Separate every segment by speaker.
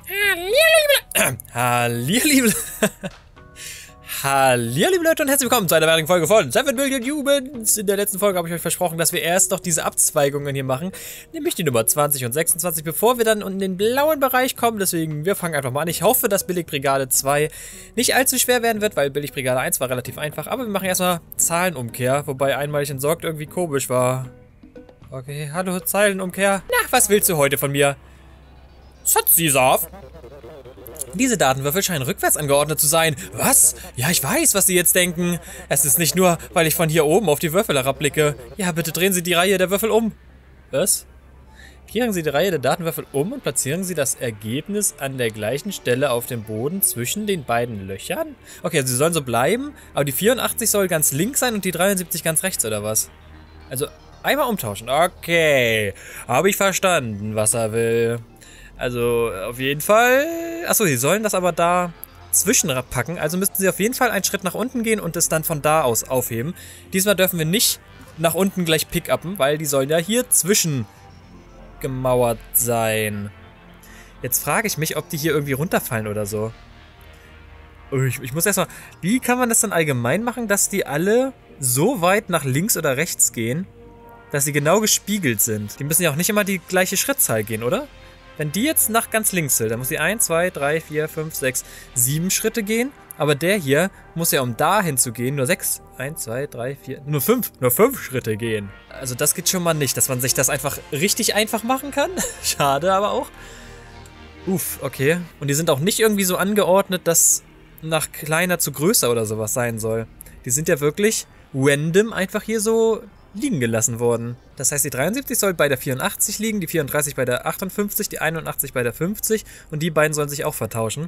Speaker 1: Hallihallo, liebe Leute und herzlich willkommen zu einer weiteren Folge von 7 Billion Humans. In der letzten Folge habe ich euch versprochen, dass wir erst noch diese Abzweigungen hier machen, nämlich die Nummer 20 und 26, bevor wir dann in den blauen Bereich kommen. Deswegen, wir fangen einfach mal an. Ich hoffe, dass Billigbrigade 2 nicht allzu schwer werden wird, weil Billigbrigade 1 war relativ einfach. Aber wir machen erstmal Zahlenumkehr, wobei einmalig entsorgt irgendwie komisch war. Okay, hallo Zeilenumkehr. Na, was willst du heute von mir? Satzisav. Diese Datenwürfel scheinen rückwärts angeordnet zu sein. Was? Ja, ich weiß, was Sie jetzt denken. Es ist nicht nur, weil ich von hier oben auf die Würfel herabblicke. Ja, bitte drehen Sie die Reihe der Würfel um. Was? Kehren Sie die Reihe der Datenwürfel um und platzieren Sie das Ergebnis an der gleichen Stelle auf dem Boden zwischen den beiden Löchern? Okay, also sie sollen so bleiben, aber die 84 soll ganz links sein und die 73 ganz rechts, oder was? Also einmal umtauschen. Okay, habe ich verstanden, was er will. Also auf jeden Fall. Achso, sie sollen das aber da zwischenpacken. Also müssten sie auf jeden Fall einen Schritt nach unten gehen und es dann von da aus aufheben. Diesmal dürfen wir nicht nach unten gleich pick-upen, weil die sollen ja hier zwischen gemauert sein. Jetzt frage ich mich, ob die hier irgendwie runterfallen oder so. Ich muss erstmal. Wie kann man das dann allgemein machen, dass die alle so weit nach links oder rechts gehen, dass sie genau gespiegelt sind? Die müssen ja auch nicht immer die gleiche Schrittzahl gehen, oder? Wenn die jetzt nach ganz links will, dann muss sie 1, 2, 3, 4, 5, 6, 7 Schritte gehen. Aber der hier muss ja, um dahin zu gehen, nur 6, 1, 2, 3, 4, nur 5 Schritte gehen. Also das geht schon mal nicht, dass man sich das einfach richtig einfach machen kann. Schade aber auch. Uff, okay. Und die sind auch nicht irgendwie so angeordnet, dass nach kleiner zu größer oder sowas sein soll. Die sind ja wirklich random einfach hier so liegen gelassen worden. Das heißt, die 73 soll bei der 84 liegen, die 34 bei der 58, die 81 bei der 50 und die beiden sollen sich auch vertauschen.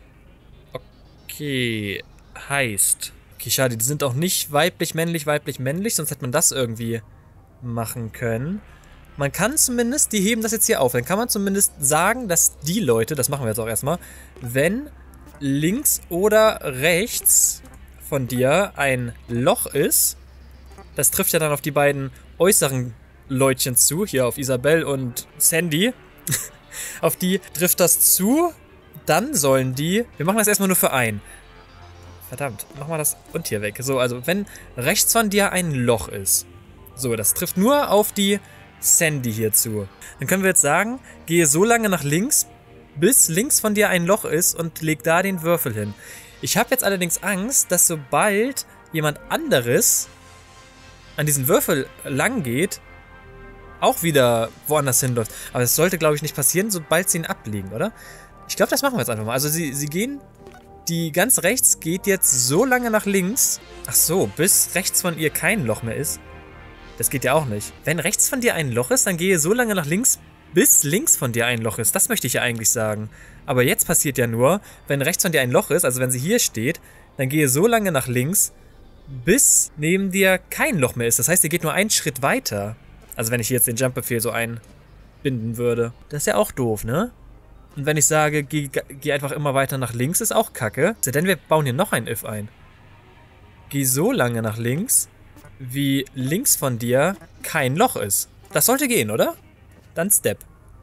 Speaker 1: Okay, heißt. Okay, schade, die sind auch nicht weiblich, männlich, sonst hätte man das irgendwie machen können. Man kann zumindest, die heben das jetzt hier auf, dann kann man zumindest sagen, dass die Leute, das machen wir jetzt auch erstmal, wenn links oder rechts von dir ein Loch ist, das trifft ja dann auf die beiden äußeren Leutchen zu, hier auf Isabelle und Sandy. Auf die trifft das zu, dann sollen die, wir machen das erstmal nur für einen. Verdammt, machen wir das und hier weg. So, also wenn rechts von dir ein Loch ist, so, das trifft nur auf die Sandy hier zu. Dann können wir jetzt sagen, gehe so lange nach links, bis links von dir ein Loch ist und leg da den Würfel hin. Ich habe jetzt allerdings Angst, dass sobald jemand anderes an diesen Würfel lang geht, auch wieder woanders hinläuft. Aber das sollte, glaube ich, nicht passieren, sobald sie ihn ablegen, oder? Ich glaube, das machen wir jetzt einfach mal. Also sie gehen, die ganz rechts geht jetzt so lange nach links. Ach so, bis rechts von ihr kein Loch mehr ist. Das geht ja auch nicht. Wenn rechts von dir ein Loch ist, dann gehe so lange nach links, bis links von dir ein Loch ist. Das möchte ich ja eigentlich sagen. Aber jetzt passiert ja nur, wenn rechts von dir ein Loch ist, also wenn sie hier steht, dann gehe so lange nach links, bis neben dir kein Loch mehr ist. Das heißt, ihr geht nur einen Schritt weiter. Also wenn ich jetzt den Jump-Befehl so einbinden würde. Das ist ja auch doof, ne? Und wenn ich sage, geh einfach immer weiter nach links, ist auch kacke. Denn wir bauen hier noch ein if ein. Geh so lange nach links, wie links von dir kein Loch ist. Das sollte gehen, oder? Dann Step.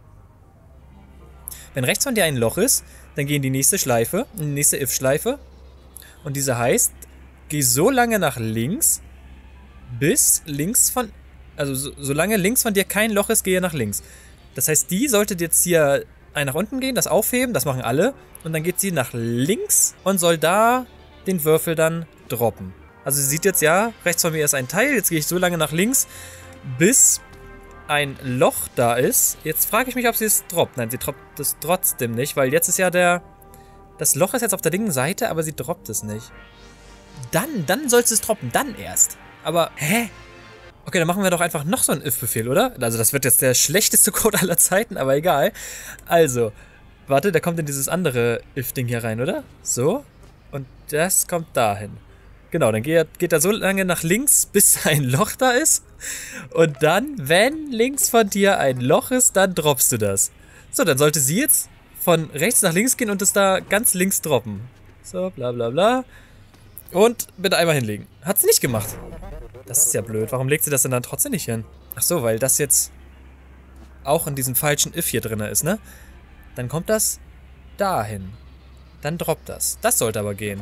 Speaker 1: Wenn rechts von dir ein Loch ist, dann geh in die nächste Schleife, in die nächste if-Schleife. Und diese heißt, geh so lange nach links, bis links von, also solange links von dir kein Loch ist, gehe nach links. Das heißt, die sollte jetzt hier nach unten gehen, das aufheben, das machen alle. Und dann geht sie nach links und soll da den Würfel dann droppen. Also sie sieht jetzt, ja, rechts von mir ist ein Teil, jetzt gehe ich so lange nach links, bis ein Loch da ist. Jetzt frage ich mich, ob sie es droppt. Nein, sie droppt es trotzdem nicht, weil jetzt ist ja das Loch ist jetzt auf der linken Seite, aber sie droppt es nicht. Dann sollst du es droppen, dann erst. Aber, hä? Okay, dann machen wir doch einfach noch so einen if-Befehl, oder? Also das wird jetzt der schlechteste Code aller Zeiten, aber egal. Also, warte, der kommt in dieses andere if-Ding hier rein, oder? So. Und das kommt dahin. Genau, dann geht er so lange nach links, bis ein Loch da ist. Und dann, wenn links von dir ein Loch ist, dann droppst du das. So, dann sollte sie jetzt von rechts nach links gehen und es da ganz links droppen. So, bla bla bla. Und bitte einmal hinlegen. Hat sie nicht gemacht. Das ist ja blöd. Warum legt sie das denn dann trotzdem nicht hin? Ach so, weil das jetzt auch in diesem falschen if hier drin ist, ne? Dann kommt das dahin. Dann droppt das. Das sollte aber gehen.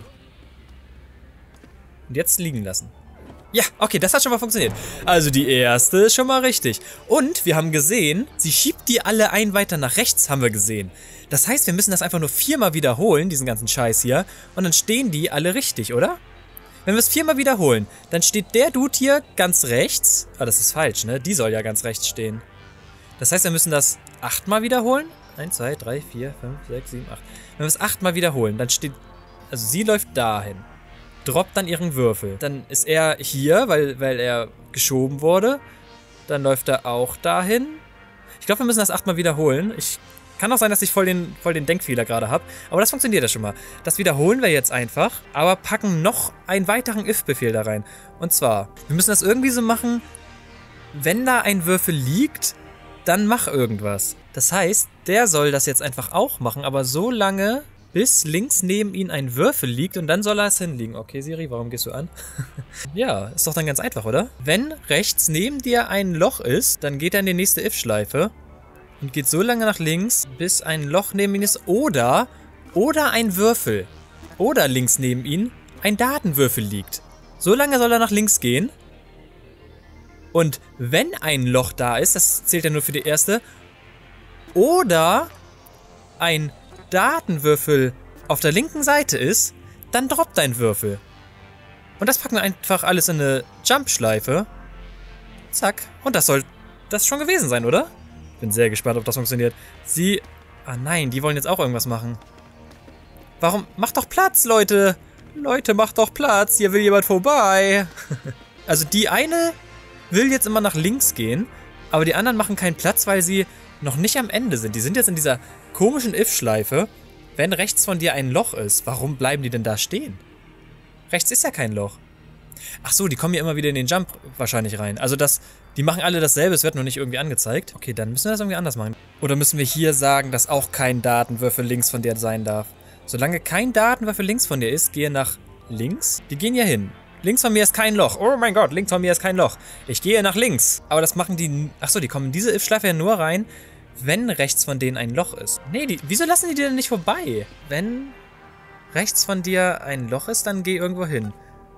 Speaker 1: Und jetzt liegen lassen. Ja, okay, das hat schon mal funktioniert. Also die erste ist schon mal richtig. Und wir haben gesehen, sie schiebt die alle ein weiter nach rechts, haben wir gesehen. Das heißt, wir müssen das einfach nur 4-mal wiederholen, diesen ganzen Scheiß hier. Und dann stehen die alle richtig, oder? Wenn wir es 4-mal wiederholen, dann steht der Dude hier ganz rechts. Ah, das ist falsch, ne? Die soll ja ganz rechts stehen. Das heißt, wir müssen das 8-mal wiederholen. 1, 2, 3, 4, 5, 6, 7, 8. Wenn wir es 8-mal wiederholen, dann steht... Also sie läuft dahin. Droppt dann ihren Würfel. Dann ist er hier, weil er geschoben wurde. Dann läuft er auch dahin. Ich glaube, wir müssen das 8-mal wiederholen. Kann auch sein, dass ich voll den Denkfehler gerade habe. Aber das funktioniert ja schon mal. Das wiederholen wir jetzt einfach. Aber packen noch einen weiteren if-Befehl da rein. Und zwar, wir müssen das irgendwie so machen, wenn da ein Würfel liegt, dann mach irgendwas. Das heißt, der soll das jetzt einfach auch machen, aber so lange... bis links neben ihm ein Würfel liegt und dann soll er es hinlegen. Okay, Siri, warum gehst du an? Ja, ist doch dann ganz einfach, oder? Wenn rechts neben dir ein Loch ist, dann geht er in die nächste if-Schleife und geht so lange nach links, bis ein Loch neben ihm ist oder ein Würfel. Oder links neben ihm ein Datenwürfel liegt. So lange soll er nach links gehen. Und wenn ein Loch da ist, das zählt ja nur für die erste, oder ein Datenwürfel auf der linken Seite ist, dann droppt dein Würfel. Und das packen wir einfach alles in eine Jump-Schleife. Zack. Und das soll das schon gewesen sein, oder? Bin sehr gespannt, ob das funktioniert. Ah nein, die wollen jetzt auch irgendwas machen. Warum? Macht doch Platz, Leute! Leute, macht doch Platz! Hier will jemand vorbei! Also die eine will jetzt immer nach links gehen, aber die anderen machen keinen Platz, weil sie noch nicht am Ende sind. Die sind jetzt in dieser komischen if-Schleife. Wenn rechts von dir ein Loch ist, warum bleiben die denn da stehen? Rechts ist ja kein Loch. Ach so, die kommen ja immer wieder in den Jump wahrscheinlich rein. Also die machen alle dasselbe, es wird nur nicht irgendwie angezeigt. Okay, dann müssen wir das irgendwie anders machen. Oder müssen wir hier sagen, dass auch kein Datenwürfel links von dir sein darf? Solange kein Datenwürfel links von dir ist, gehe nach links. Die gehen hier hin. Links von mir ist kein Loch. Oh mein Gott, links von mir ist kein Loch. Ich gehe nach links. Aber das machen die... Achso, die kommen in diese if-Schleife ja nur rein, wenn rechts von denen ein Loch ist. Nee, wieso lassen die dir denn nicht vorbei? Wenn rechts von dir ein Loch ist, dann geh irgendwo hin.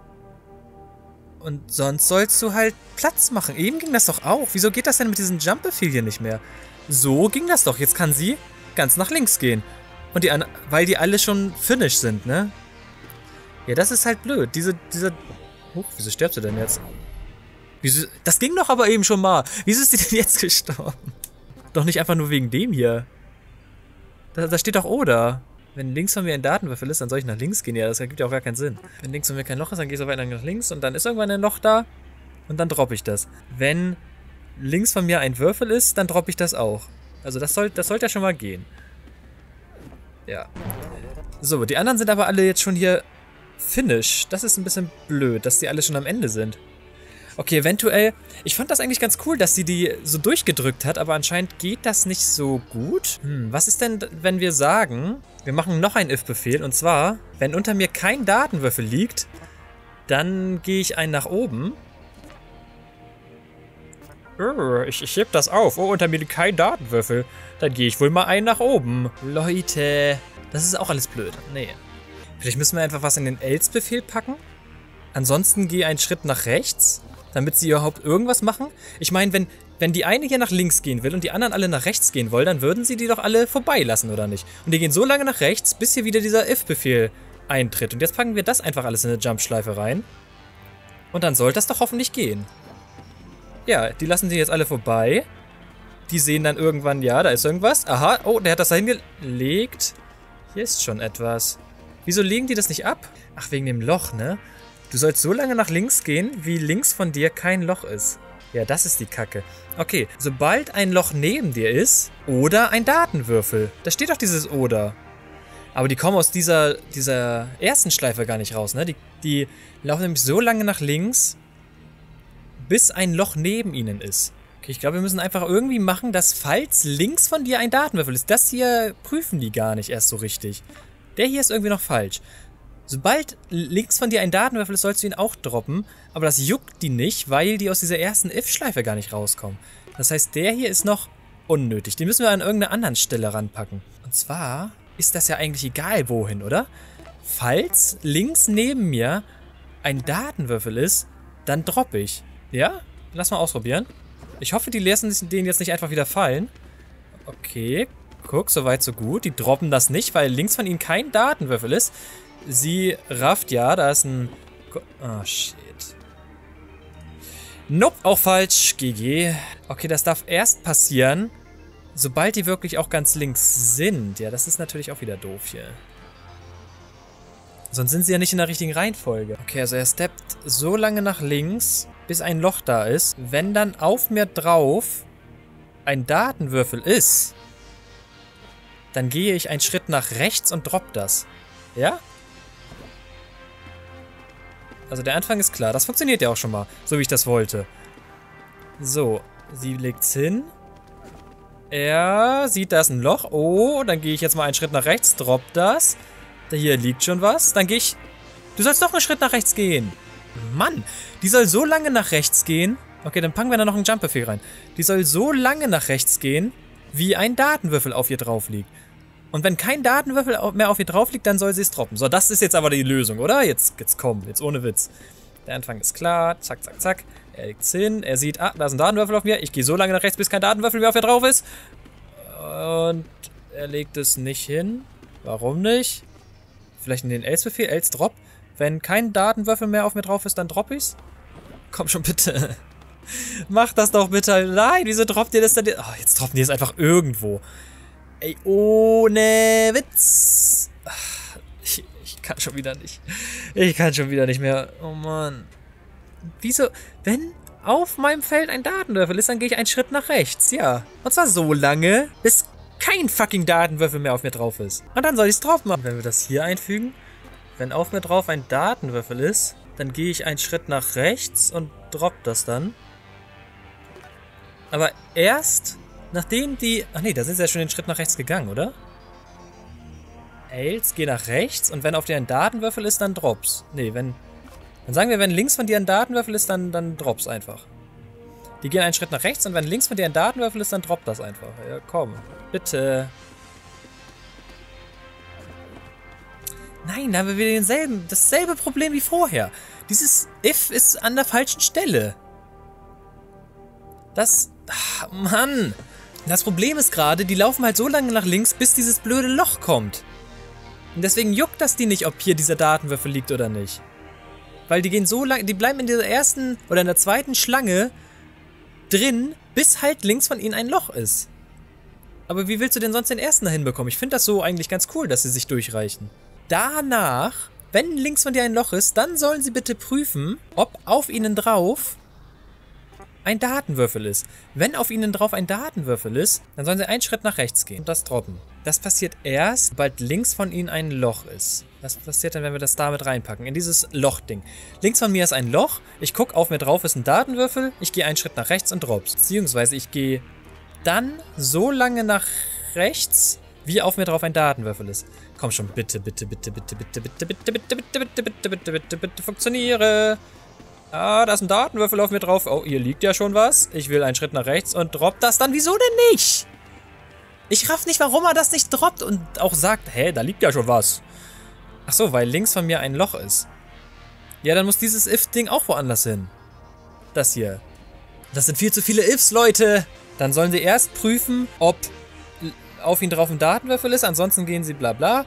Speaker 1: Und sonst sollst du halt Platz machen. Eben ging das doch auch. Wieso geht das denn mit diesem Jump-Befehl hier nicht mehr? So ging das doch. Jetzt kann sie ganz nach links gehen. Und weil die alle schon finished sind, ne? Ja, das ist halt blöd. Wieso stirbst du denn jetzt? Wieso? Das ging doch aber eben schon mal. Wieso ist die denn jetzt gestorben? Doch nicht einfach nur wegen dem hier. Da steht doch oder. Wenn links von mir ein Datenwürfel ist, dann soll ich nach links gehen. Ja, das ergibt ja auch gar keinen Sinn. Wenn links von mir kein Loch ist, dann gehe ich so weiter nach links und dann ist irgendwann ein Loch da und dann droppe ich das. Wenn links von mir ein Würfel ist, dann droppe ich das auch. Also das sollte ja schon mal gehen. Ja. So, die anderen sind aber alle jetzt schon hier finish. Das ist ein bisschen blöd, dass die alle schon am Ende sind. Okay, eventuell... Ich fand das eigentlich ganz cool, dass sie die so durchgedrückt hat, aber anscheinend geht das nicht so gut. Was ist denn, wenn wir sagen, wir machen noch einen if-Befehl, und zwar, wenn unter mir kein Datenwürfel liegt, dann gehe ich einen nach oben. Ich heb das auf. Oh, unter mir liegt kein Datenwürfel. Dann gehe ich wohl mal einen nach oben. Leute, das ist auch alles blöd. Nee. Vielleicht müssen wir einfach was in den else-Befehl packen. Ansonsten gehe einen Schritt nach rechts, damit sie überhaupt irgendwas machen. Ich meine, wenn die eine hier nach links gehen will und die anderen alle nach rechts gehen wollen, dann würden sie die doch alle vorbeilassen, oder nicht? Und die gehen so lange nach rechts, bis hier wieder dieser if-Befehl eintritt. Und jetzt packen wir das einfach alles in eine Jump-Schleife rein. Und dann sollte das doch hoffentlich gehen. Ja, die lassen die jetzt alle vorbei. Die sehen dann irgendwann, ja, da ist irgendwas. Aha, oh, der hat das da hingelegt. Hier ist schon etwas. Wieso legen die das nicht ab? Ach, wegen dem Loch, ne? Du sollst so lange nach links gehen, wie links von dir kein Loch ist. Ja, das ist die Kacke. Okay, sobald ein Loch neben dir ist, oder ein Datenwürfel. Da steht doch dieses oder. Aber die kommen aus dieser ersten Schleife gar nicht raus, ne? Die laufen nämlich so lange nach links, bis ein Loch neben ihnen ist. Okay, ich glaube, wir müssen einfach irgendwie machen, dass falls links von dir ein Datenwürfel ist, das hier prüfen die gar nicht erst so richtig. Der hier ist irgendwie noch falsch. Sobald links von dir ein Datenwürfel ist, sollst du ihn auch droppen, aber das juckt die nicht, weil die aus dieser ersten if-Schleife gar nicht rauskommen. Das heißt, der hier ist noch unnötig. Den müssen wir an irgendeiner anderen Stelle ranpacken. Und zwar ist das ja eigentlich egal wohin, oder? Falls links neben mir ein Datenwürfel ist, dann droppe ich. Ja? Lass mal ausprobieren. Ich hoffe, die lassen den jetzt nicht einfach wieder fallen. Okay, guck, soweit so gut. Die droppen das nicht, weil links von ihnen kein Datenwürfel ist. Sie rafft ja, da ist ein... Oh, shit. Nope, auch falsch. GG. Okay, das darf erst passieren, sobald die wirklich auch ganz links sind. Ja, das ist natürlich auch wieder doof hier. Sonst sind sie ja nicht in der richtigen Reihenfolge. Okay, also er steppt so lange nach links, bis ein Loch da ist. Wenn dann auf mir drauf ein Datenwürfel ist, dann gehe ich einen Schritt nach rechts und droppe das. Ja? Also der Anfang ist klar. Das funktioniert ja auch schon mal, so wie ich das wollte. So, sie legt's hin. Er sieht, da ist ein Loch. Oh, dann gehe ich jetzt mal einen Schritt nach rechts, drop das. Da hier liegt schon was. Dann gehe ich... Du sollst doch einen Schritt nach rechts gehen. Mann, die soll so lange nach rechts gehen. Okay, dann packen wir da noch einen Jump-Befehl rein. Die soll so lange nach rechts gehen, wie ein Datenwürfel auf ihr drauf liegt. Und wenn kein Datenwürfel mehr auf ihr drauf liegt, dann soll sie es droppen. So, das ist jetzt aber die Lösung, oder? Jetzt komm, jetzt ohne Witz. Der Anfang ist klar. Zack, zack, zack. Er legt's hin. Er sieht, ah, da ist ein Datenwürfel auf mir. Ich gehe so lange nach rechts, bis kein Datenwürfel mehr auf ihr drauf ist. Und er legt es nicht hin. Warum nicht? Vielleicht in den Else-Befehl, Else Drop. Wenn kein Datenwürfel mehr auf mir drauf ist, dann droppe ich's. Komm schon, bitte. Mach das doch bitte. Nein, wieso droppt ihr das denn? Oh, jetzt droppen die es einfach irgendwo. Ey, ohne Witz. Ich kann schon wieder nicht. Ich kann schon wieder nicht mehr. Oh Mann. Wieso? Wenn auf meinem Feld ein Datenwürfel ist, dann gehe ich einen Schritt nach rechts. Ja. Und zwar so lange, bis kein fucking Datenwürfel mehr auf mir drauf ist. Und dann soll ich es drauf machen. Wenn wir das hier einfügen, wenn auf mir drauf ein Datenwürfel ist, dann gehe ich einen Schritt nach rechts und drop das dann. Aber erst, nachdem die... Ach nee, da sind sie ja schon den Schritt nach rechts gegangen, oder? Else, geh nach rechts und wenn auf dir ein Datenwürfel ist, dann drops. Nee, wenn... Dann sagen wir, wenn links von dir ein Datenwürfel ist, dann drops einfach. Die gehen einen Schritt nach rechts und wenn links von dir ein Datenwürfel ist, dann droppt das einfach. Ja, komm. Bitte. Nein, da haben wir wieder dasselbe Problem wie vorher. Dieses if ist an der falschen Stelle. Das... Ach, Mann. Das Problem ist gerade, die laufen halt so lange nach links, bis dieses blöde Loch kommt. Und deswegen juckt das die nicht, ob hier dieser Datenwürfel liegt oder nicht. Weil die gehen so lange, die bleiben in dieser ersten oder in der zweiten Schlange drin, bis halt links von ihnen ein Loch ist. Aber wie willst du denn sonst den ersten dahin bekommen? Ich finde das so eigentlich ganz cool, dass sie sich durchreichen. Danach, wenn links von dir ein Loch ist, dann sollen sie bitte prüfen, ob auf ihnen drauf ein Datenwürfel ist. Wenn auf ihnen drauf ein Datenwürfel ist, dann sollen sie einen Schritt nach rechts gehen und das droppen. Das passiert erst, sobald links von ihnen ein Loch ist. Das passiert dann, wenn wir das da mit reinpacken, in dieses Lochding. Links von mir ist ein Loch, ich gucke, auf mir drauf ist ein Datenwürfel, ich gehe einen Schritt nach rechts und drops. Beziehungsweise ich gehe dann so lange nach rechts, wie auf mir drauf ein Datenwürfel ist. Komm schon, bitte, bitte, bitte, bitte, bitte, bitte, bitte, bitte, bitte, bitte, bitte, bitte, bitte, bitte, funktioniere. Ah, da ist ein Datenwürfel auf mir drauf. Oh, hier liegt ja schon was. Ich will einen Schritt nach rechts und drop das dann. Wieso denn nicht? Ich raff nicht, warum er das nicht droppt und auch sagt, hä, da liegt ja schon was. Ach so, weil links von mir ein Loch ist. Ja, dann muss dieses If-Ding auch woanders hin. Das hier. Das sind viel zu viele Ifs, Leute. Dann sollen sie erst prüfen, ob auf ihn drauf ein Datenwürfel ist. Ansonsten gehen sie bla bla.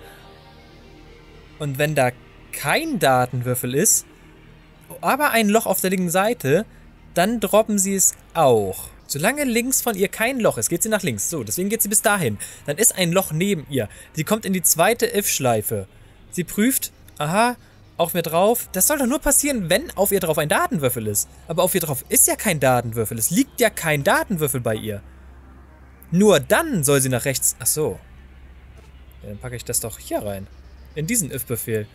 Speaker 1: Und wenn da kein Datenwürfel ist, aber ein Loch auf der linken Seite, dann droppen sie es auch. Solange links von ihr kein Loch ist, geht sie nach links. So, deswegen geht sie bis dahin. Dann ist ein Loch neben ihr. Sie kommt in die zweite If-Schleife. Sie prüft, aha, auf mir drauf. Das soll doch nur passieren, wenn auf ihr drauf ein Datenwürfel ist. Aber auf ihr drauf ist ja kein Datenwürfel. Es liegt ja kein Datenwürfel bei ihr. Nur dann soll sie nach rechts... Ach so. Ja, dann packe ich das doch hier rein. In diesen If-Befehl.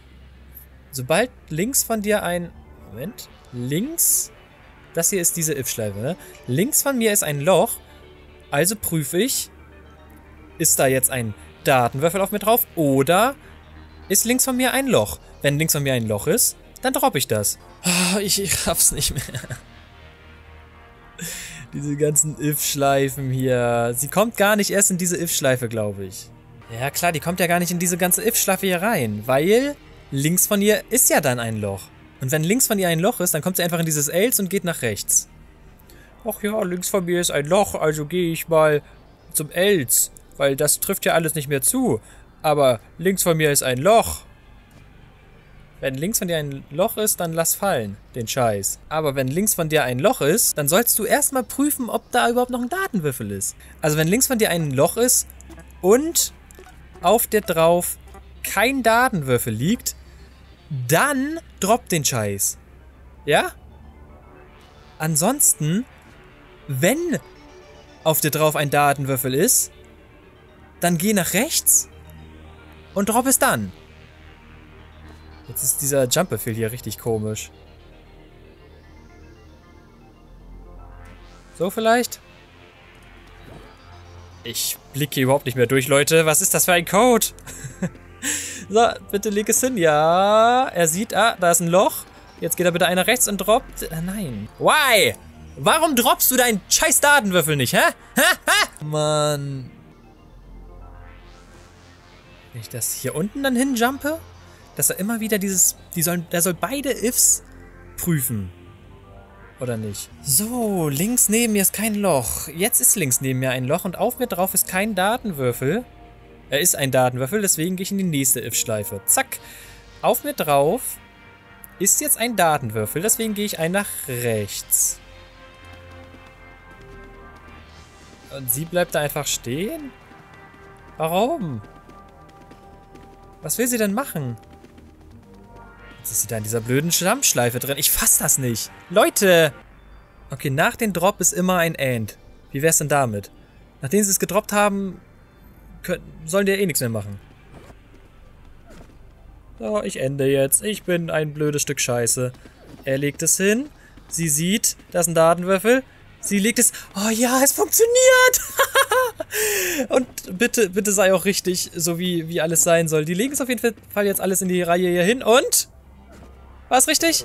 Speaker 1: Sobald links von dir ein... Moment. Links... Das hier ist diese If-Schleife, ne? Links von mir ist ein Loch. Also prüfe ich, ist da jetzt ein Datenwürfel auf mir drauf oder ist links von mir ein Loch? Wenn links von mir ein Loch ist, dann droppe ich das. Oh, ich raff's nicht mehr. Diese ganzen If-Schleifen hier. Sie kommt gar nicht erst in diese If-Schleife, glaube ich. Ja klar, die kommt ja gar nicht in diese ganze If-Schleife hier rein, weil links von ihr ist ja dann ein Loch. Und wenn links von ihr ein Loch ist, dann kommt sie einfach in dieses Else und geht nach rechts. Ach ja, links von mir ist ein Loch, also gehe ich mal zum Else, weil das trifft ja alles nicht mehr zu. Aber links von mir ist ein Loch. Wenn links von dir ein Loch ist, dann lass fallen, den Scheiß. Aber wenn links von dir ein Loch ist, dann sollst du erstmal prüfen, ob da überhaupt noch ein Datenwürfel ist. Also wenn links von dir ein Loch ist und auf der drauf kein Datenwürfel liegt, dann drop den Scheiß. Ja? Ansonsten, wenn auf der drauf ein Datenwürfel ist, dann geh nach rechts und drop es dann. Jetzt ist dieser Jump-Befehl hier richtig komisch. So vielleicht? Ich blicke hier überhaupt nicht mehr durch, Leute. Was ist das für ein Code? So, bitte leg es hin. Ja, er sieht, da ist ein Loch. Jetzt geht er bitte einer rechts und droppt. Nein. Why? Warum droppst du deinen scheiß Datenwürfel nicht, hä? Mann. Wenn ich das hier unten dann hinjumpe, dass er immer wieder der soll beide Ifs prüfen. Oder nicht? So, links neben mir ist kein Loch. Jetzt ist links neben mir ein Loch und auf mir drauf ist kein Datenwürfel. Er ist ein Datenwürfel, deswegen gehe ich in die nächste If-Schleife. Zack. Auf mir drauf ist jetzt ein Datenwürfel, deswegen gehe ich nach rechts. Und sie bleibt da einfach stehen? Warum? Was will sie denn machen? Jetzt ist sie da in dieser blöden Schlammschleife drin. Ich fass das nicht. Leute! Okay, nach dem Drop ist immer ein And. Wie wär's denn damit? Nachdem sie es gedroppt haben, sollen die ja eh nichts mehr machen. So, ich ende jetzt. Ich bin ein blödes Stück Scheiße. Er legt es hin. Sie sieht, da ist ein Datenwürfel. Sie legt es... Oh ja, es funktioniert! Und bitte, bitte sei auch richtig, so wie alles sein soll. Die legen es auf jeden Fall jetzt alles in die Reihe hier hin. Und? War es richtig?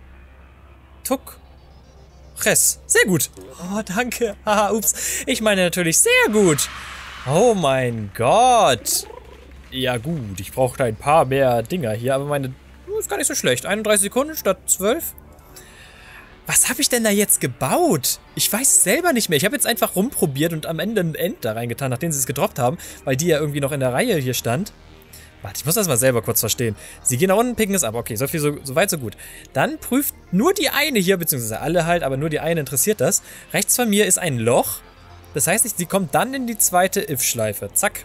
Speaker 1: Tuck. Res. Sehr gut. Oh, danke. Haha, ups. Ich meine natürlich sehr gut. Oh mein Gott. Ja gut, ich brauche ein paar mehr Dinger hier, aber meine... Ist gar nicht so schlecht. 31 Sekunden statt 12. Was habe ich denn da jetzt gebaut? Ich weiß es selber nicht mehr. Ich habe jetzt einfach rumprobiert und am Ende ein End da reingetan, nachdem sie es gedroppt haben, weil die ja irgendwie noch in der Reihe hier stand. Warte, ich muss das mal selber kurz verstehen. Sie gehen nach unten, picken es ab. Okay, so weit, so gut. Dann prüft nur die eine hier, beziehungsweise alle halt, aber nur die eine interessiert das. Rechts von mir ist ein Loch. Das heißt, sie kommt dann in die zweite If-Schleife. Zack.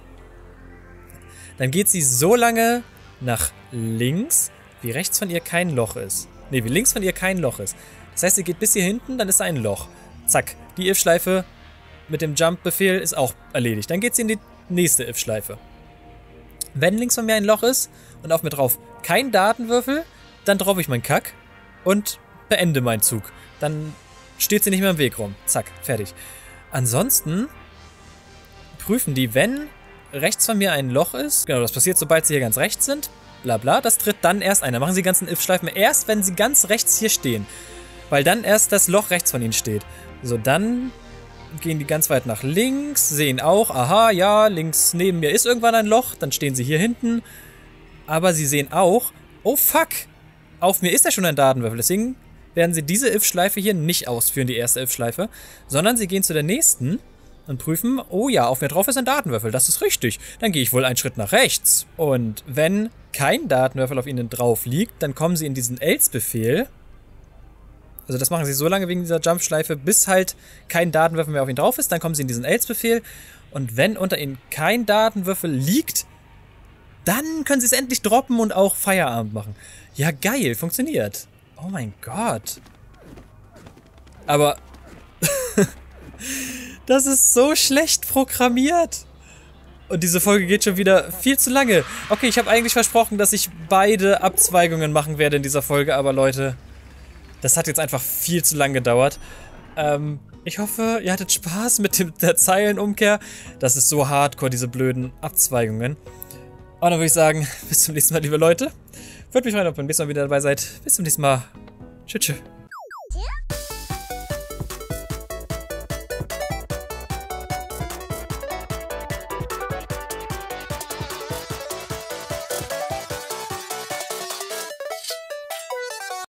Speaker 1: Dann geht sie so lange nach links, wie rechts von ihr kein Loch ist. Ne, wie links von ihr kein Loch ist. Das heißt, sie geht bis hier hinten, dann ist da ein Loch. Zack. Die If-Schleife mit dem Jump-Befehl ist auch erledigt. Dann geht sie in die nächste If-Schleife. Wenn links von mir ein Loch ist und auf mir drauf kein Datenwürfel, dann droppe ich meinen Kack und beende meinen Zug. Dann steht sie nicht mehr im Weg rum. Zack, fertig. Ansonsten prüfen die, wenn rechts von mir ein Loch ist. Genau, das passiert, sobald sie hier ganz rechts sind. Bla bla, das tritt dann erst ein. Dann machen sie die ganzen If-Schleifen erst, wenn sie ganz rechts hier stehen. Weil dann erst das Loch rechts von ihnen steht. So, dann gehen die ganz weit nach links, sehen auch, aha, ja, links neben mir ist irgendwann ein Loch, dann stehen sie hier hinten. Aber sie sehen auch, oh fuck, auf mir ist ja schon ein Datenwürfel, deswegen werden sie diese If-Schleife hier nicht ausführen, die erste If-Schleife, sondern sie gehen zu der nächsten und prüfen, oh ja, auf mir drauf ist ein Datenwürfel, das ist richtig, dann gehe ich wohl einen Schritt nach rechts. Und wenn kein Datenwürfel auf ihnen drauf liegt, dann kommen sie in diesen Else-Befehl. Also das machen sie so lange wegen dieser Jump-Schleife, bis halt kein Datenwürfel mehr auf ihnen drauf ist. Dann kommen sie in diesen Else-Befehl. Und wenn unter ihnen kein Datenwürfel liegt, dann können sie es endlich droppen und auch Feierabend machen. Ja, geil, funktioniert. Oh mein Gott. Aber das ist so schlecht programmiert. Und diese Folge geht schon wieder viel zu lange. Okay, ich habe eigentlich versprochen, dass ich beide Abzweigungen machen werde in dieser Folge, aber Leute... Das hat jetzt einfach viel zu lang gedauert. Ich hoffe, ihr hattet Spaß mit der Zeilenumkehr. Das ist so hardcore, diese blöden Abzweigungen. Und dann würde ich sagen, bis zum nächsten Mal, liebe Leute. Würde mich freuen, ob ihr beim nächsten Mal wieder dabei seid. Bis zum nächsten Mal. Tschüss.